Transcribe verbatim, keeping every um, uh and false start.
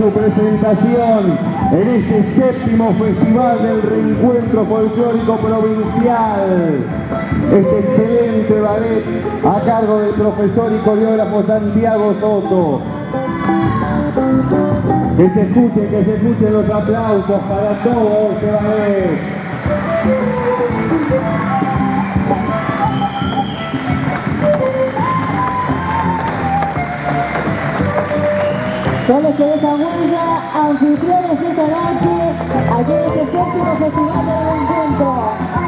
su presentación en este séptimo Festival del Reencuentro Folclórico Provincial. Este excelente ballet a cargo del profesor y coreógrafo Santiago Soto. Que se escuchen, que se escuchen los aplausos para todo este ballet. Son los que desarrolla anfitriones esta noche aquí en este séptimo Festival del Reencuentro.